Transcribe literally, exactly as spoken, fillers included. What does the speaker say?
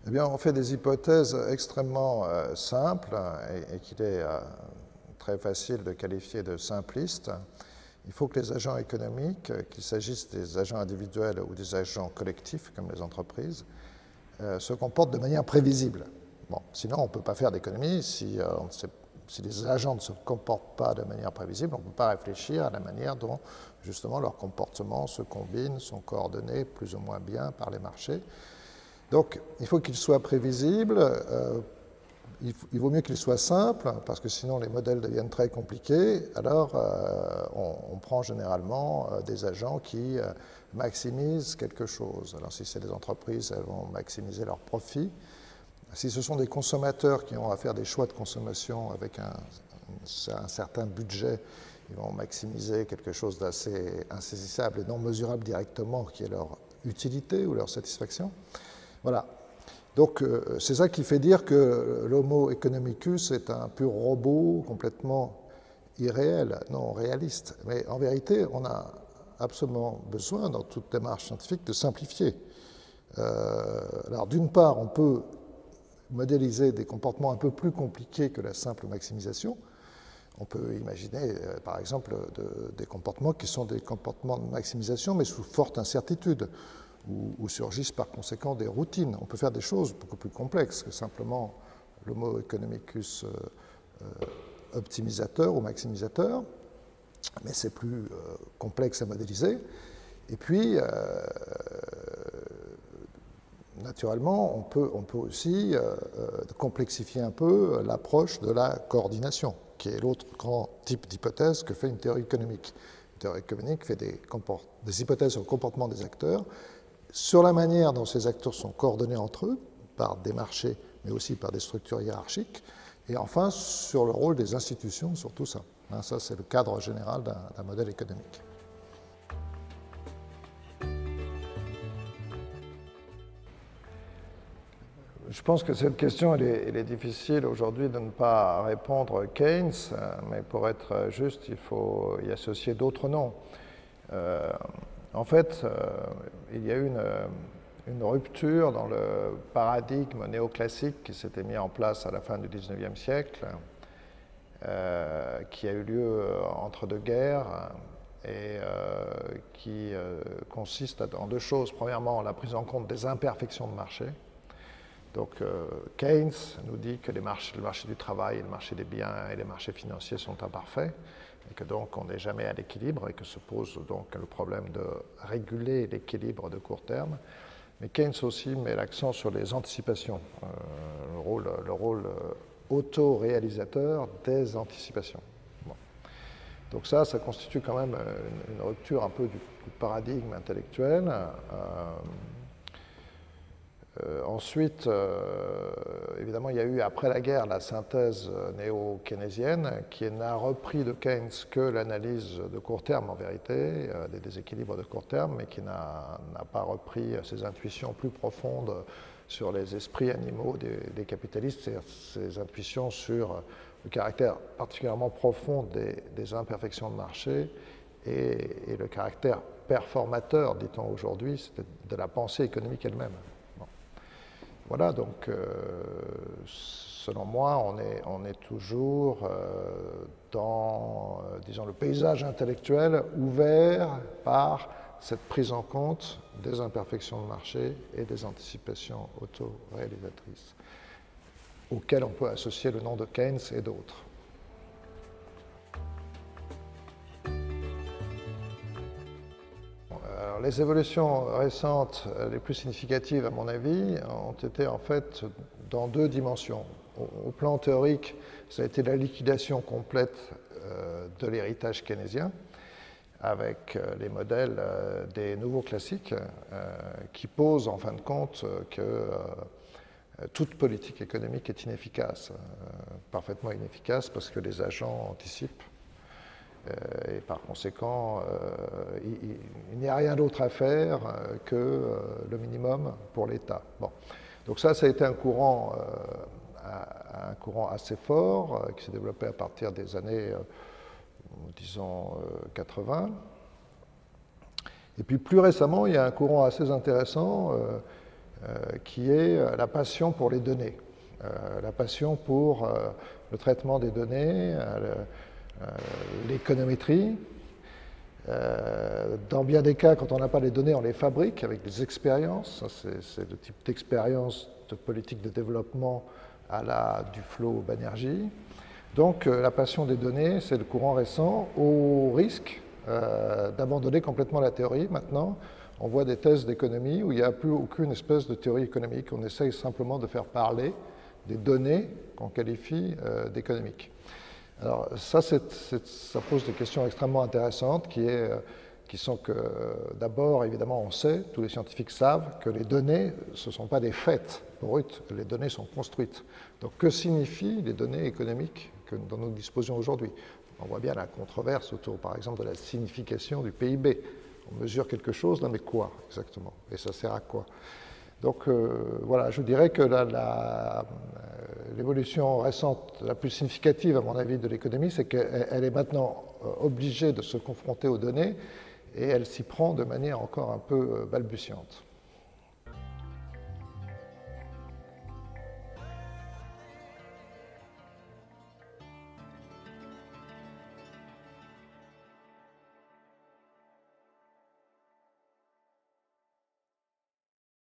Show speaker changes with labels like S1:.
S1: Eh bien, on fait des hypothèses extrêmement euh, simples et, et qu'il est euh, très facile de qualifier de simplistes. Il faut que les agents économiques, qu'il s'agisse des agents individuels ou des agents collectifs, comme les entreprises, euh, se comportent de manière prévisible. Bon, sinon, on ne peut pas faire d'économie. Si, euh, on sait, si les agents ne se comportent pas de manière prévisible, on ne peut pas réfléchir à la manière dont, justement, leurs comportements se combinent, sont coordonnés plus ou moins bien par les marchés. Donc, il faut qu'ils soient prévisibles. Euh, il, il vaut mieux qu'ils soient simples, parce que sinon les modèles deviennent très compliqués. Alors, euh, on, on prend généralement euh, des agents qui euh, maximisent quelque chose. Alors, si c'est des entreprises, elles vont maximiser leurs profits. Si ce sont des consommateurs qui ont à faire des choix de consommation avec un, un certain budget, ils vont maximiser quelque chose d'assez insaisissable et non mesurable directement, qui est leur utilité ou leur satisfaction. Voilà. Donc, euh, c'est ça qui fait dire que l'Homo economicus est un pur robot complètement irréel, non réaliste. Mais en vérité, on a absolument besoin, dans toute démarche scientifique, de simplifier. Euh, alors, d'une part, on peut modéliser des comportements un peu plus compliqués que la simple maximisation. On peut imaginer, euh, par exemple, de, des comportements qui sont des comportements de maximisation, mais sous forte incertitude. Où, où surgissent par conséquent des routines. On peut faire des choses beaucoup plus complexes que simplement l'homo economicus euh, euh, optimisateur ou maximisateur, mais c'est plus euh, complexe à modéliser. Et puis, euh, naturellement, on peut, on peut aussi euh, complexifier un peu l'approche de la coordination, qui est l'autre grand type d'hypothèse que fait une théorie économique. Une théorie économique fait des, des hypothèses sur le comportement des acteurs, sur la manière dont ces acteurs sont coordonnés entre eux, par des marchés, mais aussi par des structures hiérarchiques, et enfin sur le rôle des institutions sur tout ça. Hein, ça, c'est le cadre général d'un modèle économique. Je pense que cette question, elle est, elle est difficile aujourd'hui de ne pas répondre Keynes, mais pour être juste, il faut y associer d'autres noms. Euh, En fait, euh, il y a eu une, une rupture dans le paradigme néoclassique qui s'était mis en place à la fin du dix-neuvième siècle, euh, qui a eu lieu entre deux guerres et euh, qui euh, consiste en deux choses. Premièrement, la prise en compte des imperfections de marché. Donc, euh, Keynes nous dit que les marchés, le marché du travail, le marché des biens et les marchés financiers sont imparfaits, et que donc on n'est jamais à l'équilibre et que se pose donc le problème de réguler l'équilibre de court terme. Mais Keynes aussi met l'accent sur les anticipations, euh, le rôle, le rôle auto-réalisateur des anticipations. Bon. Donc ça, ça constitue quand même une, une rupture un peu du, du paradigme intellectuel. Euh, Euh, ensuite, euh, évidemment, il y a eu après la guerre la synthèse néo-keynésienne qui n'a repris de Keynes que l'analyse de court terme en vérité, euh, des déséquilibres de court terme, mais qui n'a pas repris ses intuitions plus profondes sur les esprits animaux des, des capitalistes, c'est-à-dire ses intuitions sur le caractère particulièrement profond des, des imperfections de marché et, et le caractère performateur, dit-on aujourd'hui, de la pensée économique elle-même. Voilà, donc, euh, selon moi, on est, on est toujours euh, dans, euh, disons, le paysage intellectuel ouvert par cette prise en compte des imperfections de marché et des anticipations auto-réalisatrices, auxquelles on peut associer le nom de Keynes et d'autres. Alors, les évolutions récentes les plus significatives, à mon avis, ont été en fait dans deux dimensions. Au, au plan théorique, ça a été la liquidation complète euh, de l'héritage keynésien, avec euh, les modèles euh, des nouveaux classiques, euh, qui posent en fin de compte que euh, toute politique économique est inefficace, euh, parfaitement inefficace, parce que les agents anticipent. Euh, et par conséquent, euh, il, il n'y a rien d'autre à faire euh, que euh, le minimum pour l'État. Bon. Donc ça, ça a été un courant, euh, un courant assez fort euh, qui s'est développé à partir des années, euh, disons, euh, quatre-vingts. Et puis plus récemment, il y a un courant assez intéressant euh, euh, qui est la passion pour les données, euh, la passion pour euh, le traitement des données, euh, l'économétrie. Euh, dans bien des cas, quand on n'a pas les données, on les fabrique avec des expériences. C'est le type d'expérience de politique de développement à la Duflo Banerjee. Donc euh, la passion des données, c'est le courant récent, au risque euh, d'abandonner complètement la théorie. Maintenant, on voit des thèses d'économie où il n'y a plus aucune espèce de théorie économique. On essaye simplement de faire parler des données qu'on qualifie euh, d'économiques. Alors ça, c'est, c'est, ça pose des questions extrêmement intéressantes qui, est, qui sont que, d'abord, évidemment, on sait, tous les scientifiques savent que les données, ce ne sont pas des faits brutes, les données sont construites. Donc que signifient les données économiques que, dont nous disposons aujourd'hui? On voit bien la controverse autour, par exemple, de la signification du P I B. On mesure quelque chose, non mais quoi exactement? Et ça sert à quoi? Donc euh, voilà, je dirais que la, la, l'évolution récente, la plus significative à mon avis de l'économie, c'est qu'elle est maintenant obligée de se confronter aux données et elle s'y prend de manière encore un peu balbutiante.